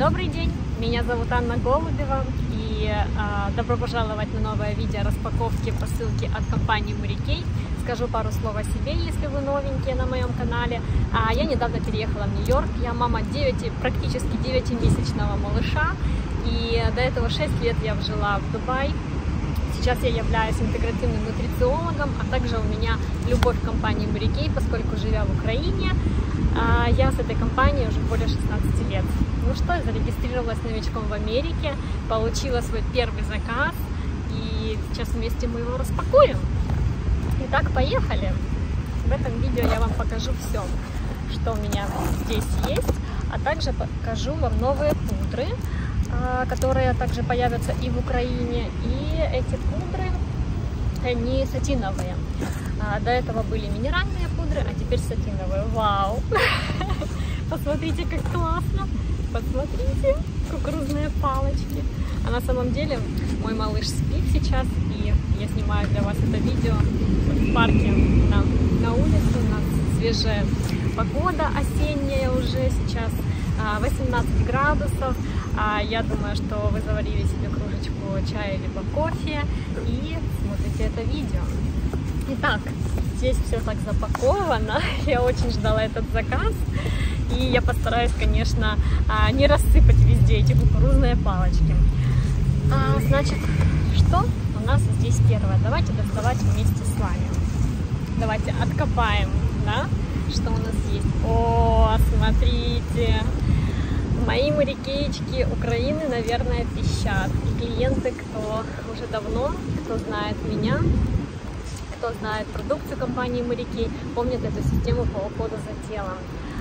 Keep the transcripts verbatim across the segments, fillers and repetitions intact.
Добрый день, меня зовут Анна Голубева, и э, добро пожаловать на новое видео распаковки посылки от компании Murikey. Скажу пару слов о себе, если вы новенькие на моем канале. А, я недавно переехала в Нью-Йорк, я мама девяти, практически девятимесячного малыша, и до этого шесть лет я жила в Дубае. Сейчас я являюсь интегративным нутрициологом, а также у меня любовь к компании Murikey, поскольку, живя в Украине, я с этой компанией уже более шестнадцати лет. Ну что, зарегистрировалась новичком в Америке, получила свой первый заказ, и сейчас вместе мы его распакуем. Итак, поехали! В этом видео я вам покажу все, что у меня здесь есть, а также покажу вам новые пудры, которые также появятся и в Украине. И эти пудры, они сатиновые. До этого были минеральные пудры, а теперь сатиновые. Вау! Посмотрите, как классно! Посмотрите, кукурузные палочки. А на самом деле мой малыш спит сейчас, и я снимаю для вас это видео в парке на, на улице. У нас свежая погода осенняя уже сейчас, восемнадцать градусов. Я думаю, что вы заварили себе кружечку чая либо кофе и смотрите это видео. Итак, здесь все так запаковано. Я очень ждала этот заказ. И я постараюсь, конечно, не рассыпать везде эти кукурузные палочки. А, значит, что у нас здесь первое? Давайте доставать вместе с вами. Давайте откопаем, да, что у нас есть. О, смотрите! Мои морякеечки Украины, наверное, пищат. И клиенты, кто уже давно, кто знает меня, кто знает продукцию компании Murikey, помнят эту систему по уходу за телом.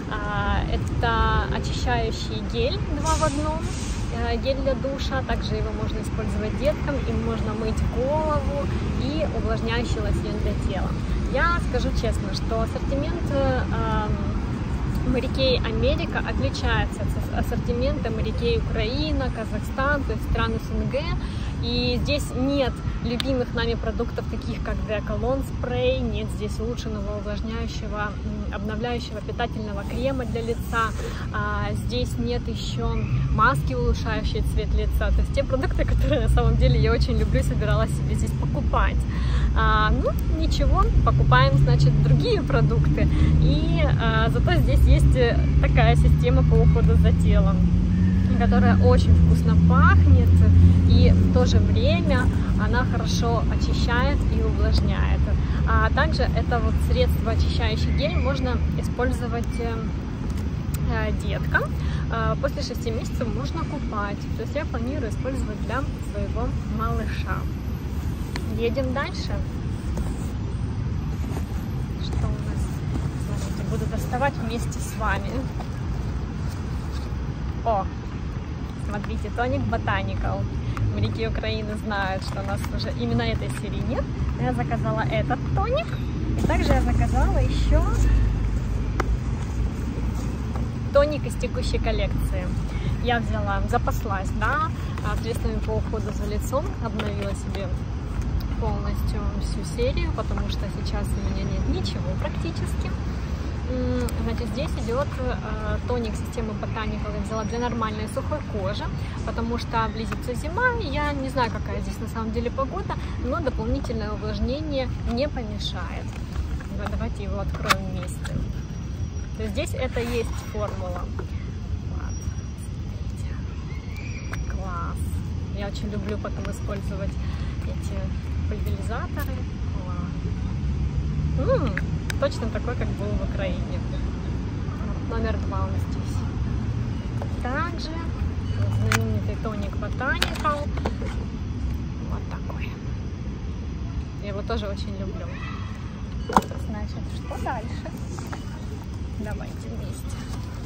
Это очищающий гель два в одном, гель для душа, также его можно использовать деткам, им можно мыть голову, и увлажняющий лосьон для тела. Я скажу честно, что ассортимент Murikey Америка отличается от ассортимента Murikey Украина, Казахстан, то есть страны СНГ. И здесь нет любимых нами продуктов, таких как Деколон спрей, нет здесь улучшенного увлажняющего, обновляющего питательного крема для лица, а здесь нет еще маски, улучшающие цвет лица. То есть те продукты, которые на самом деле я очень люблю, собиралась себе здесь покупать. А, ну, ничего, покупаем, значит, другие продукты. И а, зато здесь есть такая система по уходу за телом, которая очень вкусно пахнет, и в то же время она хорошо очищает и увлажняет. А также это вот средство очищающий гель можно использовать э, деткам. Э, после шести месяцев можно купать. То есть я планирую использовать для своего малыша. Едем дальше. Что у нас? Смотрите, буду доставать вместе с вами. О! Смотрите, тоник Botanical. Murikey Украины знают, что у нас уже именно этой серии нет. Я заказала этот тоник. И также я заказала еще тоник из текущей коллекции. Я взяла, запаслась, да, средствами по уходу за лицом. Обновила себе полностью всю серию, потому что сейчас у меня нет ничего практически. Значит, здесь идет э, тоник системы Botanical, я взяла для нормальной сухой кожи, потому что близится зима, и я не знаю, какая здесь на самом деле погода, но дополнительное увлажнение не помешает. Да, давайте его откроем вместе. То есть здесь это есть формула. Вот. Класс! Я очень люблю потом использовать эти пульверизаторы. М-м, точно такой, как был в Украине. Номер два у нас здесь. Также знаменитый тоник Botanical. Вот такой. Я его тоже очень люблю. Значит, что дальше? Давайте вместе.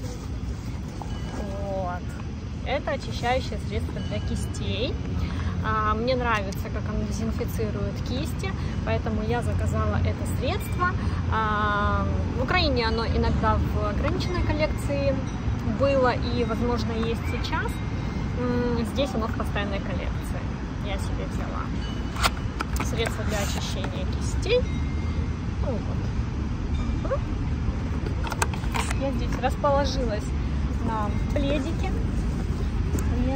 Вот. Это очищающее средство для кистей. Мне нравится, как оно дезинфицирует кисти, поэтому я заказала это средство. В Украине оно иногда в ограниченной коллекции было и, возможно, есть сейчас. Здесь оно в постоянной коллекции. Я себе взяла средство для очищения кистей. Ну, вот. Я здесь расположилась на пледике.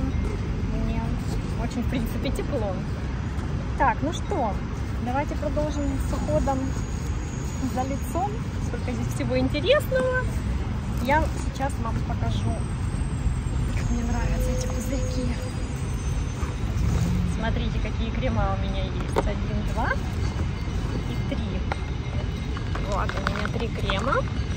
мне очень, в принципе, тепло. Так, ну что, давайте продолжим с уходом за лицом. Сколько здесь всего интересного. Я сейчас вам покажу, как мне нравятся эти пузырьки. Смотрите, какие крема у меня есть. Один, два и три. Вот, у меня три крема.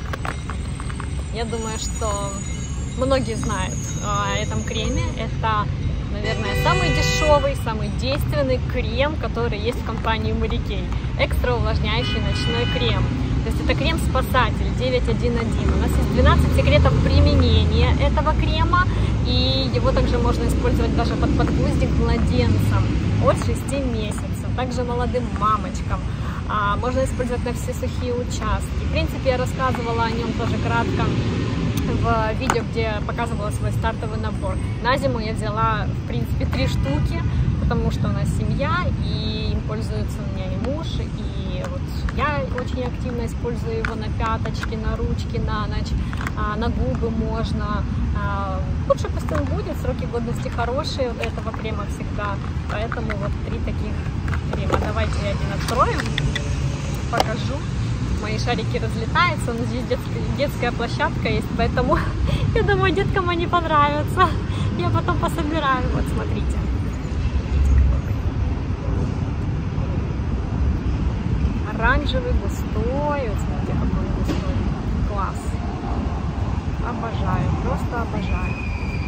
Я думаю, что многие знают о этом креме. Это, наверное, самый дешевый, самый действенный крем, который есть в компании Mary Kay. Экстра увлажняющий ночной крем. То есть это крем-спасатель девять один один. У нас есть двенадцать секретов применения этого крема. И его также можно использовать даже под подгузник младенцам от шести месяцев. Также молодым мамочкам. А, можно использовать на все сухие участки. В принципе, я рассказывала о нем тоже кратко в видео, где показывала свой стартовый набор. На зиму я взяла, в принципе, три штуки, потому что у нас семья, и им пользуется у меня и муж, и вот я очень активно использую его на пяточки, на ручки, на ночь, а, на губы можно. А, лучше пусть он будет, сроки годности хорошие вот этого крема всегда, поэтому вот три таких крема. Давайте я один открою, покажу. Мои шарики разлетаются, но здесь детская, детская площадка есть, поэтому я думаю, деткам они понравятся. Я потом пособираю. Вот, смотрите. Оранжевый, густой. Вот, смотрите, какой он густой. Класс. Обожаю, просто обожаю.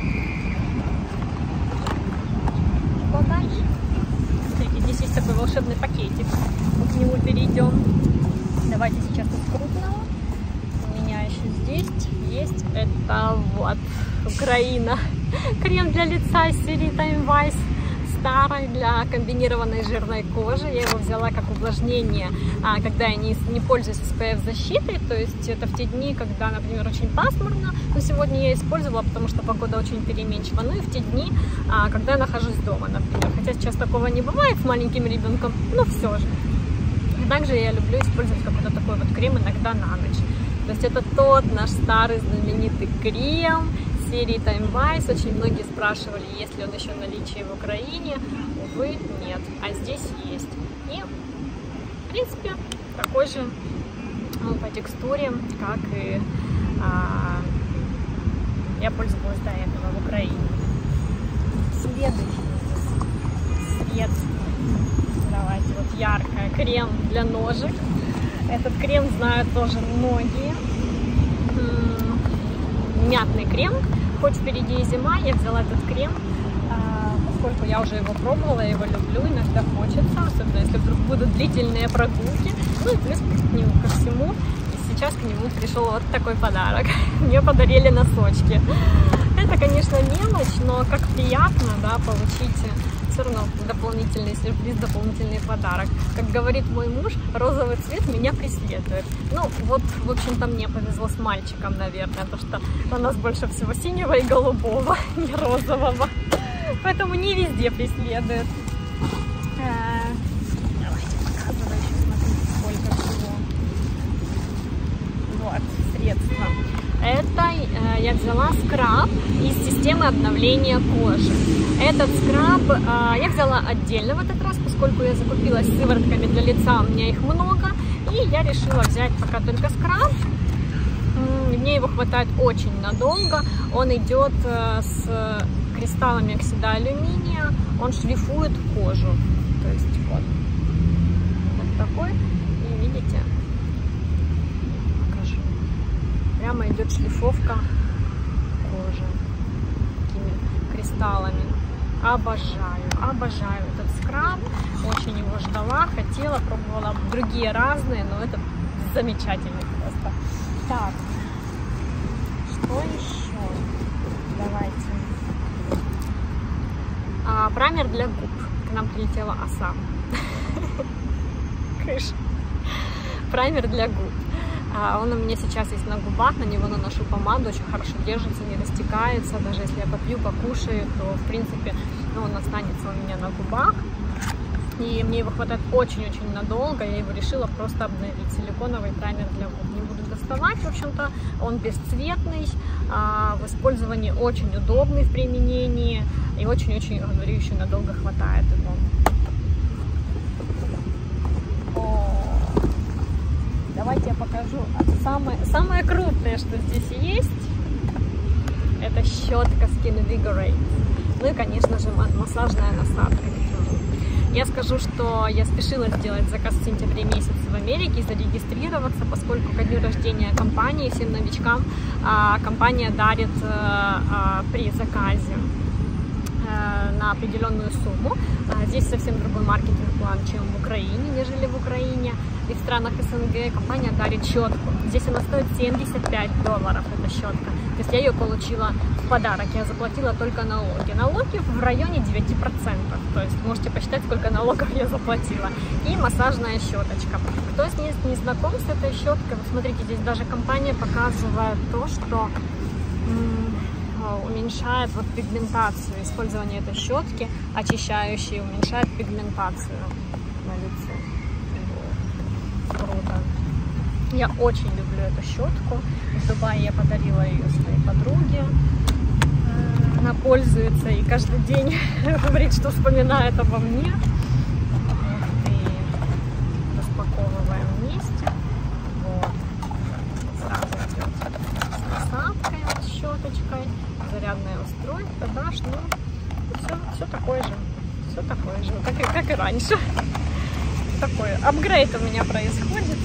Что дальше? Смотрите, здесь есть такой волшебный пакетик. Мы к нему перейдем. Давайте сейчас из крупного. У меня еще здесь есть это вот Украина. Крем для лица из серии Time Wise. Старый для комбинированной жирной кожи. Я его взяла как увлажнение, а, когда я не, не пользуюсь эс пэ эф-защитой. То есть это в те дни, когда, например, очень пасмурно. Но сегодня я использовала, потому что погода очень переменчива. Ну и в те дни, а, когда я нахожусь дома, например. Хотя сейчас такого не бывает с маленьким ребенком, но все же. Также я люблю использовать какой-то такой вот крем иногда на ночь. То есть это тот наш старый знаменитый крем серии Time Wise. Очень многие спрашивали, есть ли он еще в наличии в Украине. Увы, нет. А здесь есть. И, в принципе, такой же, ну, по текстуре, как и а, я пользовалась до этого в Украине. Следующий средство. Давайте, вот яркое. Крем для ножек. Этот крем знают тоже многие. Мятный крем. Хоть впереди и зима, я взяла этот крем, поскольку я уже его пробовала, я его люблю, иногда хочется, особенно если вдруг будут длительные прогулки. Ну и плюс к нему ко всему, и сейчас к нему пришел вот такой подарок. Мне подарили носочки. Это, конечно, мелочь, но как приятно, да, получить все равно дополнительный сюрприз, дополнительный подарок. Как говорит мой муж, розовый цвет меня преследует. Ну, вот, в общем-то, мне повезло с мальчиком, наверное, потому что у нас больше всего синего и голубого, не розового. Поэтому не везде преследует. Давайте показываю еще, смотрите, сколько всего. Вот, средства. Это э, я взяла скраб из системы обновления кожи. Этот скраб э, я взяла отдельно в этот раз, поскольку я закупилась сыворотками для лица, у меня их много. И я решила взять пока только скраб. Мне его хватает очень надолго. Он идет э, с кристаллами оксида алюминия. Он шлифует кожу. То есть вот, вот такой. И видите? Прямо идет шлифовка кожи такими кристаллами. Обожаю, обожаю этот скраб. Очень его ждала, хотела, пробовала другие разные, но этот замечательный просто. Так, что еще? Давайте. А, праймер для губ. К нам прилетела оса. Крыша. Праймер для губ. Он у меня сейчас есть на губах, на него наношу помаду, очень хорошо держится, не растекается. Даже если я попью, покушаю, то в принципе, ну, он останется у меня на губах. и мне его хватает очень-очень надолго. Я его решила просто обновить. Силиконовый таймер для губ. Не буду доставать, в общем-то. Он бесцветный, в использовании очень удобный в применении, и очень-очень, говорю, еще надолго хватает его. Давайте я покажу самое, самое крупное, что здесь есть. Это щетка Skin Invigorate. Ну и, конечно же, массажная насадка. Я скажу, что я спешила сделать заказ в сентябре месяце в Америке и зарегистрироваться, поскольку ко дню рождения компании, всем новичкам, компания дарит при заказе на определенную сумму. Здесь совсем другой маркетинг-план, чем в Украине, нежели в Украине. И в странах СНГ компания дарит щетку. Здесь она стоит семьдесят пять долларов, эта щетка. То есть я ее получила в подарок. Я заплатила только налоги. Налоги в районе девяти процентов. То есть можете посчитать, сколько налогов я заплатила. И массажная щеточка. Кто из них не знаком с этой щеткой, вот смотрите, здесь даже компания показывает то, что уменьшает вот пигментацию. Использование этой щетки очищающей уменьшает пигментацию на лице. Круто. Я очень люблю эту щетку. В Дубае я подарила ее своей подруге. Она пользуется и каждый день говорит, что вспоминает обо мне. Вот, и распаковываем вместе. Вот. Сразу идет с насадкой, вот, с щеточкой. Зарядное устройство, да, ну, все, все такое же, все такое же, как и, как и раньше. Такой апгрейд у меня происходит.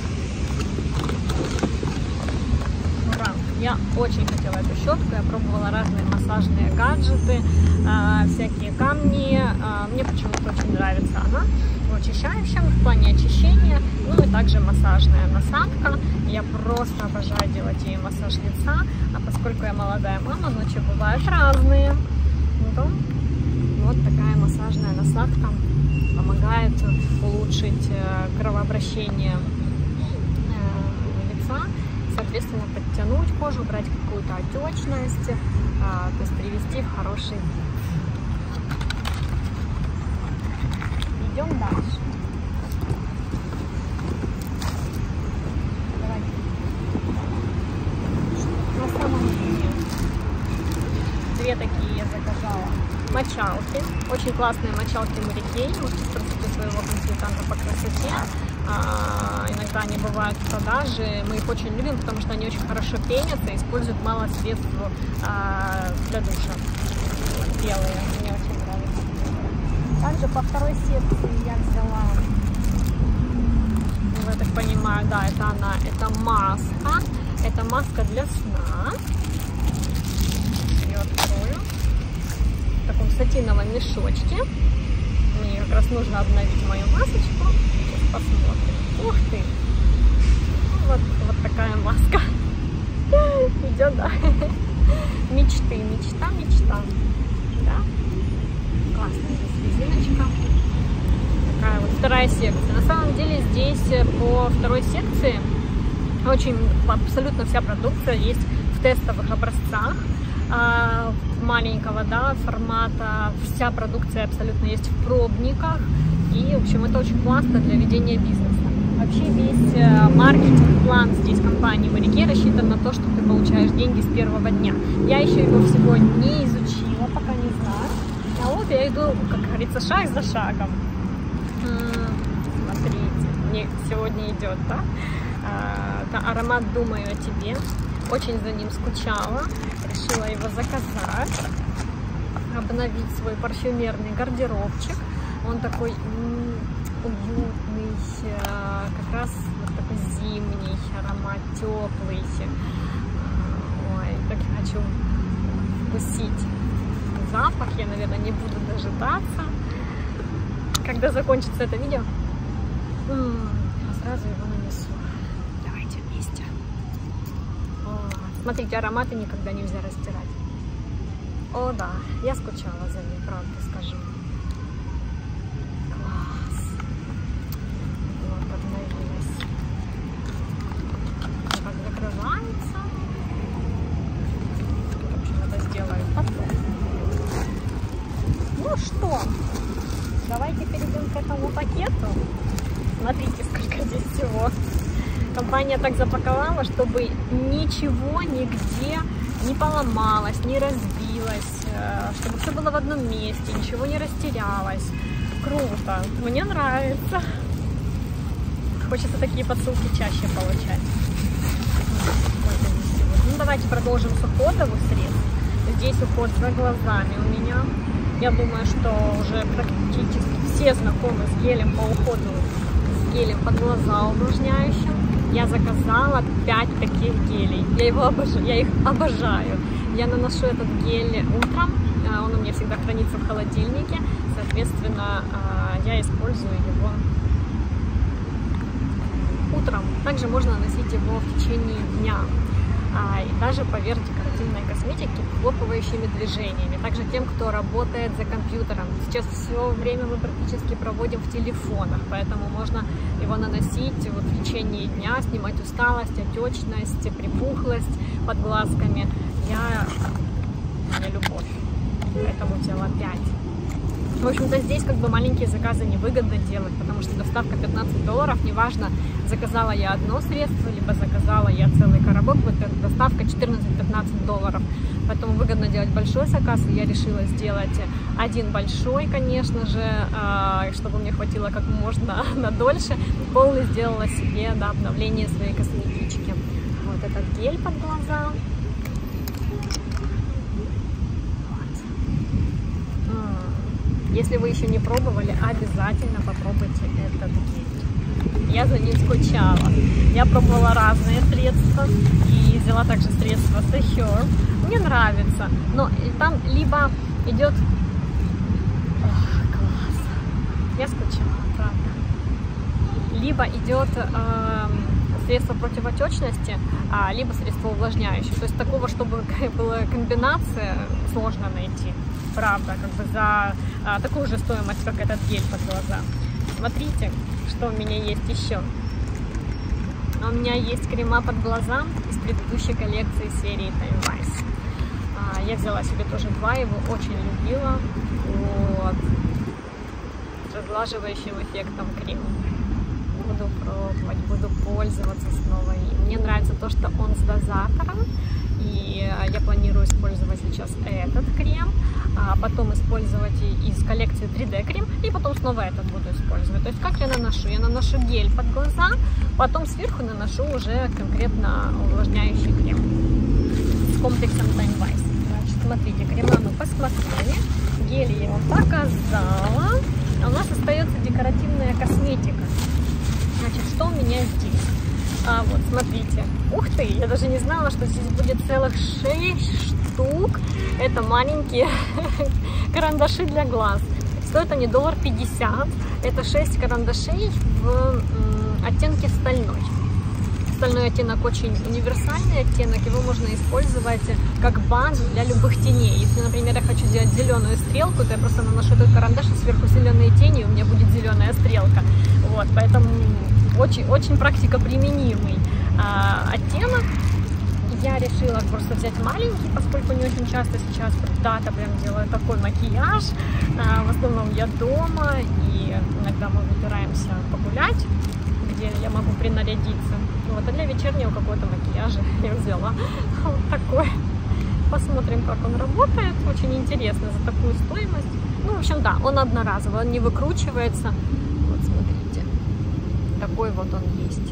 Ура! Я очень хотела эту щетку, я пробовала разные массажные гаджеты, э, всякие камни. Э, мне почему-то очень нравится она в очищающем, в плане очищения, ну и также массажная насадка. Я просто обожаю делать ей массаж лица, а поскольку я молодая мама, ночи бывают разные. То вот такая массажная насадка помогает улучшить кровообращение лица, соответственно, подтянуть кожу, убрать какую-то отечность, то есть привести в хороший вид. Идем дальше. На самом деле две такие я заказала мочалки. Очень классные мочалки Mary Kay. Можете спросить у своего консультанта по красоте. А, иногда они бывают в продаже. Мы их очень любим, потому что они очень хорошо пенятся и используют мало средств а, для душа. Белые. Мне очень нравятся. Также по второй секции я взяла, ну, я так понимаю, да, это она, это маска. Это маска для сна. Ее открою. В таком сатиновом мешочке. Мне как раз нужно обновить мою масочку. Сейчас посмотрим. Ух ты! Вот, вот такая маска. Идет, да. Мечты, мечта, мечта. Да? Классная здесь резиночка. Такая вот вторая секция. На самом деле здесь по второй секции очень абсолютно вся продукция есть в тестовых образцах а, маленького, да, формата. Вся продукция абсолютно есть в пробниках. И, в общем, это очень классно для ведения бизнеса. Вообще весь маркетинг-план здесь компании Mary Kay рассчитан на то, что ты получаешь деньги с первого дня. Я еще его всего не изучила, пока не знаю. А вот я иду, как говорится, шаг за шагом. Смотрите, мне сегодня идет, да? Это аромат «Думаю о тебе». Очень за ним скучала. Решила его заказать. Обновить свой парфюмерный гардеробчик. Он такой м, уютный, как раз вот такой зимний аромат, теплый. Ой, как я хочу вкусить запах. Я, наверное, не буду дожидаться, когда закончится это видео. М-м, а сразу его нанесу. Давайте вместе. О, смотрите, ароматы никогда нельзя растирать. О, да, я скучала за ним, правда скажу. Давайте перейдем к этому пакету. Смотрите, сколько здесь всего. Компания так запаковала, чтобы ничего нигде не поломалось, не разбилось, чтобы все было в одном месте, ничего не растерялось. Круто, мне нравится. Хочется такие посылки чаще получать. Ну, давайте продолжим с уходовых средств. Здесь уход за глазами у меня. Я думаю, что уже практически все знакомы с гелем по уходу, с гелем под глаза увлажняющим. Я заказала пять таких гелей. Я, его обожаю, я их обожаю. Я наношу этот гель утром. Он у меня всегда хранится в холодильнике. Соответственно, я использую его утром. Также можно наносить его в течение дня. И даже поверх декоративной косметики хлопающими движениями. Также тем, кто работает за компьютером. Сейчас все время мы практически проводим в телефонах, поэтому можно его наносить вот в течение дня, снимать усталость, отечность, припухлость под глазками. Я, я любовь к этому телу пять. В общем-то, здесь как бы маленькие заказы невыгодно делать, потому что доставка пятнадцать долларов, неважно, заказала я одно средство, либо заказала я целый коробок, вот доставка четырнадцать-пятнадцать долларов. Поэтому выгодно делать большой заказ, и я решила сделать один большой, конечно же, чтобы мне хватило как можно на дольше. Полный сделала себе, да, обновление своей косметички. Вот этот гель под глаза. Если вы еще не пробовали, обязательно попробуйте этот гель. Я за ним скучала. Я пробовала разные средства и взяла также средство Secure. Мне нравится, но там либо идет... Ох, класс. Я скучала, правда. Либо идет э, средство противоотечности, а, либо средство увлажняющее. То есть такого, чтобы была комбинация, сложно найти. Правда, как бы за а, такую же стоимость, как этот гель под глаза. Смотрите, что у меня есть еще. У меня есть крема под глаза из предыдущей коллекции серии Time Wise. А, я взяла себе тоже два, его очень любила. Вот. С разглаживающим эффектом крем. Буду пробовать, буду пользоваться снова им. Мне нравится то, что он с дозатором. И я планирую использовать сейчас этот крем, а потом использовать из коллекции три дэ крем, и потом снова этот буду использовать. То есть как я наношу? Я наношу гель под глаза, потом сверху наношу уже конкретно увлажняющий крем с комплексом Time Wise. Значит, смотрите, крема мы посмотрели, гель я вам показала, а у нас остается декоративная косметика. Значит, что у меня здесь? А вот, смотрите. Ух ты, я даже не знала, что здесь будет целых шесть штук. Это маленькие карандаши для глаз. Стоят они доллар пятьдесят. Это шесть карандашей в оттенке стальной. Стальной оттенок очень универсальный оттенок. Его можно использовать как базу для любых теней. Если, например, я хочу сделать зеленую стрелку, то я просто наношу этот карандаш, и сверху зеленые тени, и у меня будет зеленая стрелка. Вот, поэтому очень, очень практикоприменимый а, оттенок. Я решила просто взять маленький, поскольку не очень часто сейчас когда-то прям делаю такой макияж. А, в основном я дома, и иногда мы выбираемся погулять, где я могу принарядиться. Вот, а для вечернего какого-то макияжа я взяла вот такой. Посмотрим, как он работает. Очень интересно за такую стоимость. Ну, в общем, да, он одноразовый, он не выкручивается. Вот, смотрите. Такой вот он есть.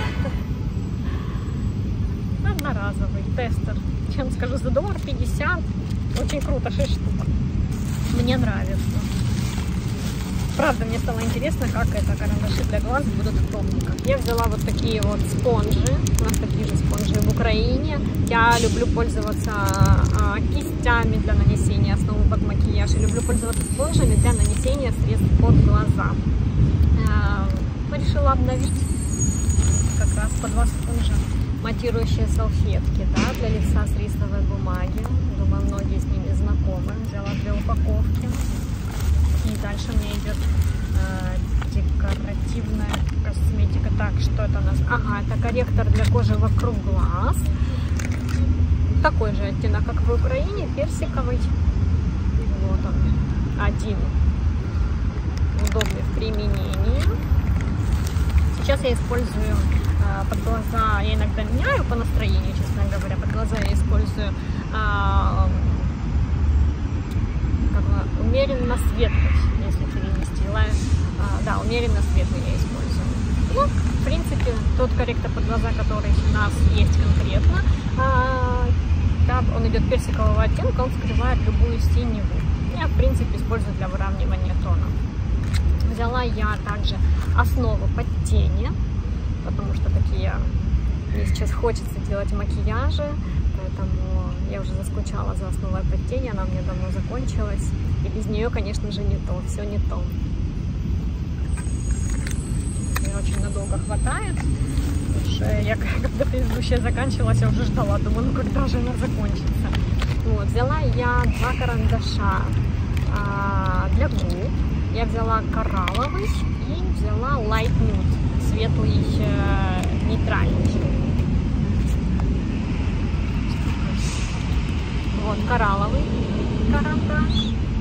Одноразовый тестер. Чем скажу, за доллар пятьдесят. Очень круто, шесть штук. Мне нравится. Правда, мне стало интересно, как это карандаши для глаз будут в топниках. Я взяла вот такие вот спонжи. У нас такие же спонжи в Украине. Я люблю пользоваться а, кистями для нанесения основы под макияж. И люблю пользоваться спонжами для нанесения средств под глаза. А, решила обновить как раз по два спонжа. Матирующие салфетки, да, для лица с рисовой бумаги. Думаю, многие с ними знакомы. Взяла две упаковки. И дальше у меня идет э, декоративная косметика. Так, что это у нас? Ага, это корректор для кожи вокруг глаз. Такой же оттенок, как в Украине, персиковый. Вот он, один. Удобный в применении. Сейчас я использую э, под глаза, я иногда меняю по настроению, честно говоря, под глаза я использую э, как бы, умеренно светлый, если перевести. Э, да, умеренно светлый я использую. Ну, в принципе, тот корректор под глаза, который у нас есть конкретно, э, да, он идет персикового оттенка, он скрывает любую синеву. Я, в принципе, использую для выравнивания тона. Взяла я также основу под тени, потому что такие мне сейчас хочется делать макияжи, поэтому я уже заскучала за основой под тени, она мне давно закончилась, и без нее, конечно же, не то, все не то. Мне очень надолго хватает, потому что я, когда предыдущая заканчивалась, я уже ждала, думаю, ну когда же она закончится. Вот, взяла я два карандаша а, для губ. Я взяла коралловый и взяла light nude, светлый, э, нейтральный. Вот коралловый карандаш.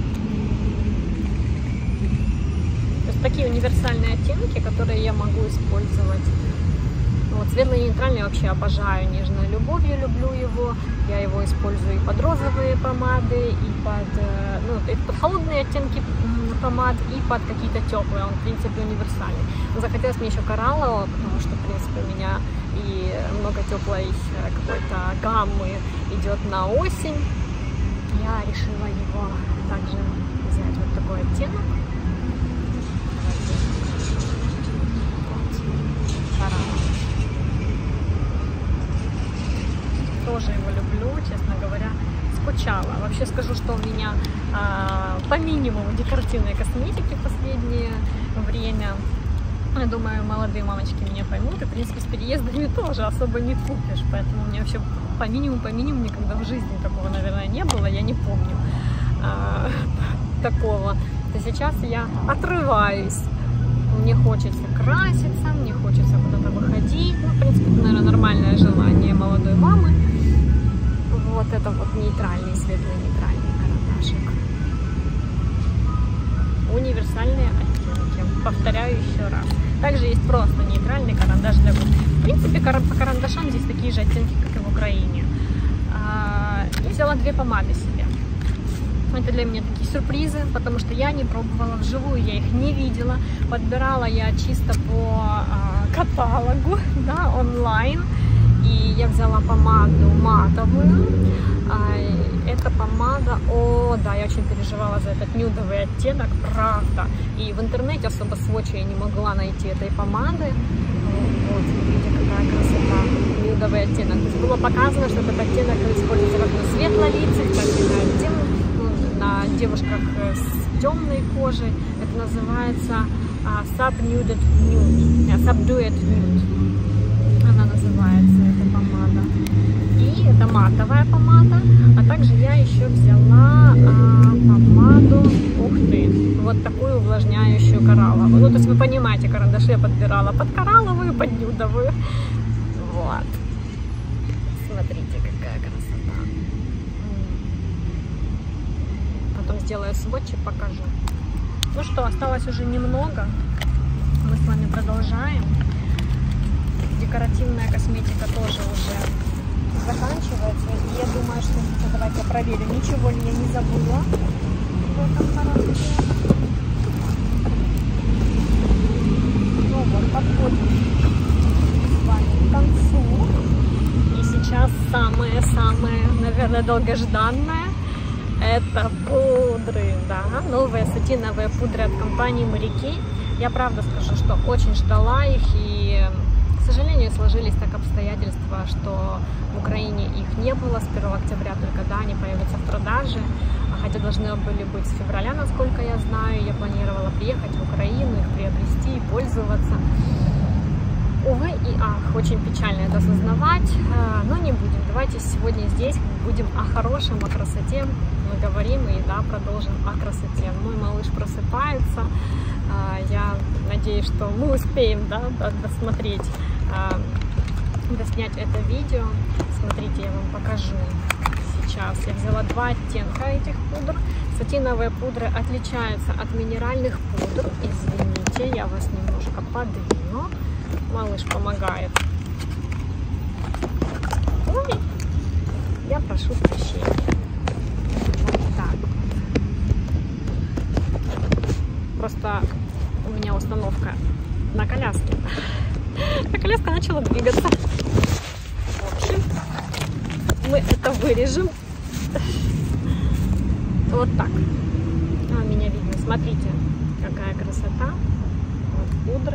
То есть такие универсальные оттенки, которые я могу использовать. Вот, светлый и нейтральный вообще обожаю, нежной любовью люблю его. Я его использую и под розовые помады, и под, ну, и под холодные оттенки помад, и под какие-то теплые. Он, в принципе, универсальный. Но захотелось мне еще кораллового, потому что, в принципе, у меня и много теплой какой-то гаммы идет на осень. Я решила его также взять вот такой оттенок. Тоже его люблю, честно говоря, скучала. Вообще скажу, что у меня а, по минимуму декоративной косметики в последнее время. Я думаю, молодые мамочки меня поймут. И, в принципе, с переездами тоже особо не купишь. Поэтому у меня вообще по минимуму, по минимуму никогда в жизни такого, наверное, не было. Я не помню а, такого. То сейчас я отрываюсь. Мне хочется краситься, мне хочется куда-то выходить. Ну, в принципе, это, наверное, нормальное желание молодой мамы. Вот это вот нейтральный, светлый нейтральный карандашик. Универсальные оттенки. Повторяю еще раз. Также есть просто нейтральный карандаш для губ. В принципе, по карандашам здесь такие же оттенки, как и в Украине. И взяла две помады себе. Это для меня такие сюрпризы, потому что я не пробовала вживую, я их не видела. Подбирала я чисто по а, каталогу, да, онлайн. И я взяла помаду матовую. А, эта помада, о, да, я очень переживала за этот нюдовый оттенок, правда. И в интернете особо сводча я не могла найти этой помады. Вот, смотрите, какая красота, нюдовый оттенок. То есть было показано, что этот оттенок используется как на светлолицых, так и на темных. На девушках с темной кожей. Это называется uh, Subdued Nude. Yeah, Subdued Nude. Она называется, эта помада. И это матовая помада. А также я еще взяла uh, помаду, ух ты, вот такую увлажняющую коралловую. Ну, то есть вы понимаете, карандаши я подбирала под коралловую, под нюдовую. Вот. Смотрите, какая красота. Сделаю сводч и покажу. Ну что, осталось уже немного. Мы с вами продолжаем. Декоративная косметика тоже уже заканчивается. И я думаю, что... Давайте я проверю, ничего ли я не забыла в этом коробке. Ну вот, подходим с вами к концу. И сейчас самое-самое, наверное, долгожданное. Это пудры, да, новые сатиновые пудры от компании Mary Kay. Я правда скажу, что очень ждала их, и, к сожалению, сложились так обстоятельства, что в Украине их не было с первого октября, только да, они появятся в продаже, хотя должны были быть с февраля, насколько я знаю. Я планировала приехать в Украину, их приобрести и пользоваться. Увы и ах, очень печально это осознавать, но не будем. Давайте сегодня здесь будем о хорошем, о красоте. Мы говорим и да, продолжим о красоте. Мой малыш просыпается. Я надеюсь, что мы успеем, да, досмотреть, доснять это видео. Смотрите, я вам покажу сейчас. Я взяла два оттенка этих пудр. Сатиновые пудры отличаются от минеральных пудр. Извините, я вас немножко подвину. малыш помогает. Ой, я прошу прощения. Вот так. Просто у меня установка на коляске. А коляска начала двигаться. В общем, мы это вырежем. Вот так. А, меня видно. Смотрите, какая красота. Вот пудры.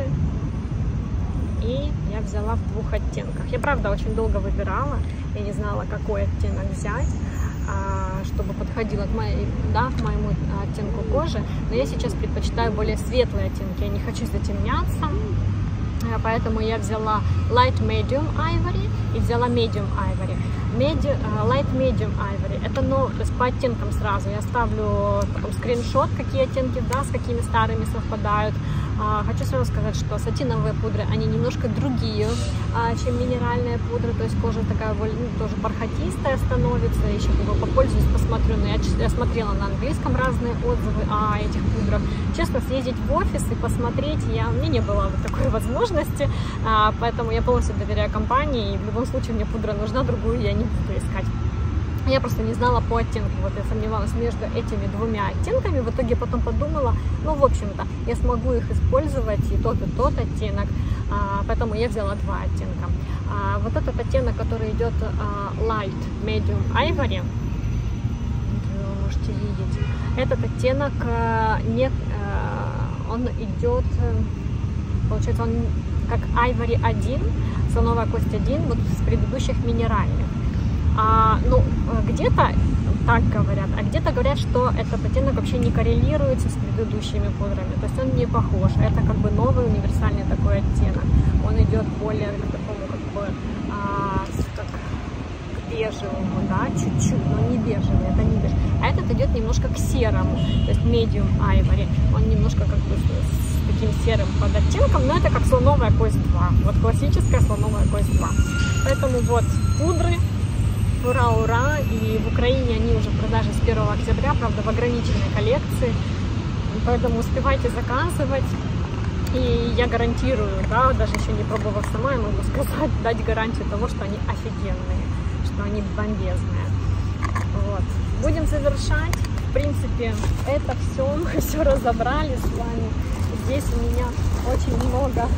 И я взяла в двух оттенках. Я, правда, очень долго выбирала. Я не знала, какой оттенок взять, чтобы подходило к, моей, да, к моему оттенку кожи. Но я сейчас предпочитаю более светлые оттенки. Я не хочу затемняться. Поэтому я взяла Light Medium Ivory и взяла Medium Ivory. Medium, Light Medium Ivory. Это, ну, то есть по оттенкам сразу. Я ставлю потом скриншот, какие оттенки, да, с какими старыми совпадают. Хочу сразу сказать, что сатиновые пудры, они немножко другие, чем минеральные пудры, то есть кожа такая более, ну, тоже бархатистая становится, еще как бы попользуюсь, посмотрю, но я, я смотрела на английском разные отзывы о этих пудрах. Честно, съездить в офис и посмотреть, я, у меня не было вот такой возможности, поэтому я полностью доверяю компании, и в любом случае мне пудра нужна, другую я не буду искать. Я просто не знала по оттенку, вот я сомневалась между этими двумя оттенками, в итоге потом подумала, ну, в общем-то, я смогу их использовать, и тот, и тот оттенок, а, поэтому я взяла два оттенка. А, вот этот оттенок, который идет а, Light Medium Ivory, вы можете видеть, этот оттенок а, не, а, он идет, получается, он как Ivory один, слоновая кость один, вот с предыдущих минеральных. А, ну, где-то так говорят, а где-то говорят, что этот оттенок вообще не коррелируется с предыдущими пудрами, то есть он не похож, это как бы новый универсальный такой оттенок, он идет более к такому как бы а, как к бежевому, да, чуть-чуть, но не бежевый, это не бежевый, а этот идет немножко к серому, то есть Medium Ivory, он немножко как бы с таким серым под оттенком, но это как слоновая кость два, вот классическая слоновая кость два, поэтому вот пудры. Ура, ура! И в Украине они уже в продаже с первого октября, правда, в ограниченной коллекции. Поэтому успевайте заказывать. И я гарантирую, да, даже еще не пробовав сама, я могу сказать, дать гарантию того, что они офигенные, что они бомбезные. Вот. Будем завершать. В принципе, это все. Мы все разобрали с вами. Здесь у меня очень много,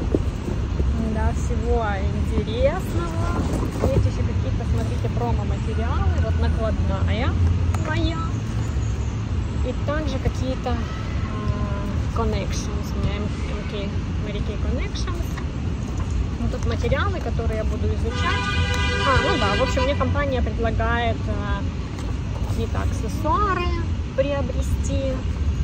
да, всего интересного. Есть еще какие-то, смотрите, промо-материалы. Вот накладная моя. И также какие-то uh, connections. У меня эм кей, Mary Kay Connections. Вот тут материалы, которые я буду изучать. А, ну да, в общем, мне компания предлагает uh, какие-то аксессуары приобрести.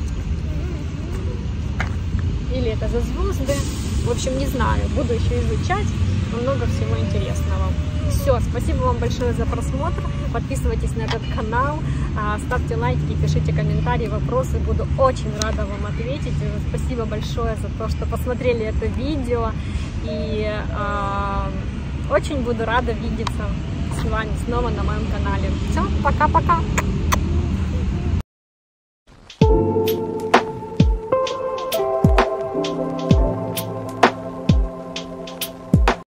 Или это за звезды. В общем, не знаю. Буду еще изучать. Много всего интересного. Все, спасибо вам большое за просмотр. Подписывайтесь на этот канал, ставьте лайки, пишите комментарии, вопросы. Буду очень рада вам ответить. Спасибо большое за то, что посмотрели это видео. И э, очень буду рада видеться с вами снова на моем канале. Все, пока-пока!